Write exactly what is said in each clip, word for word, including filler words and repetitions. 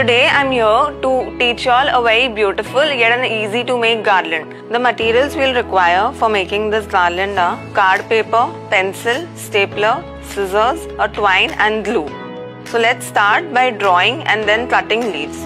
Today I'm here to teach you all a very beautiful yet an easy to make garland. The materials we'll require for making this garland are card paper, pencil, stapler, scissors, a twine and glue. So let's start by drawing and then cutting leaves.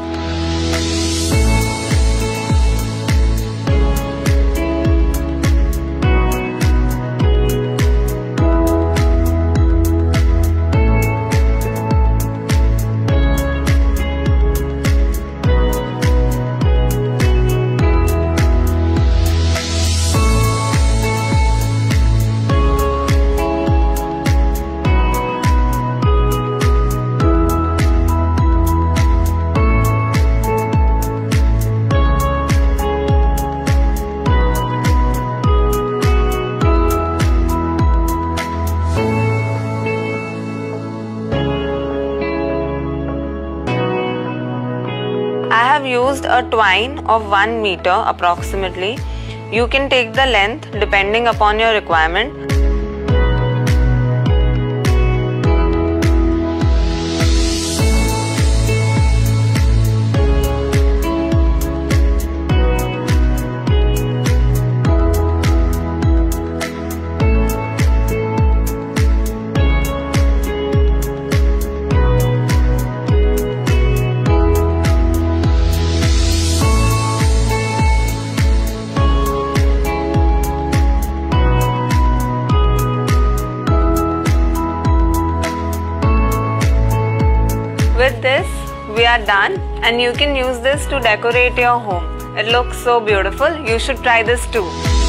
I have used a twine of one meter approximately. You can take the length depending upon your requirement. With this, we are done and you can use this to decorate your home. It looks so beautiful. You should try this too.